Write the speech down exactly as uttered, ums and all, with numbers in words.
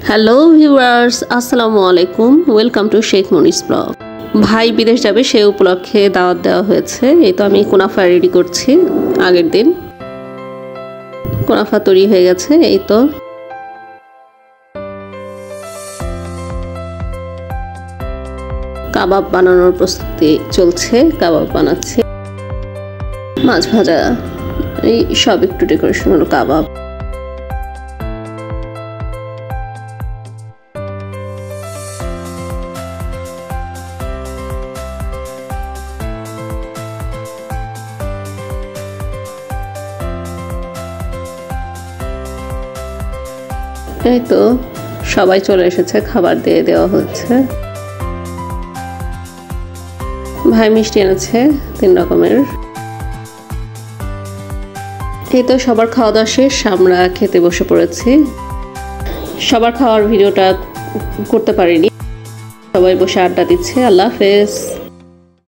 Hello viewers, আসসালামু আলাইকুম। Welcome to Sheikh Monis blog. ভাই বিদেশ যাবে সেই উপলক্ষে দাওয়াত দেওয়া হয়েছে। এই তো আমি কুনাফা রেডি করছি। আগের দিন কুনাফা তৈরি হয়ে গেছে। এই তো কাবাব বানানোর প্রস্তুতি চলছে। কাবাব বানাচ্ছি, মাছ ভাজা, এই সব একটু ডেকোরেশন হলো কাবাব। এই তো সবাই চলে এসেছে, খাবার দিয়ে দেওয়া হচ্ছে। ভাই মিষ্টি এনেছে তিন রকমের। এই তো সবার খাওয়া দাওয়া শেষ, আমরা খেতে বসে পড়েছি। সবার খাওয়ার ভিডিওটা করতে পারিনি, সবাই বসে আড্ডা দিচ্ছে। আল্লাহ হাফেজ।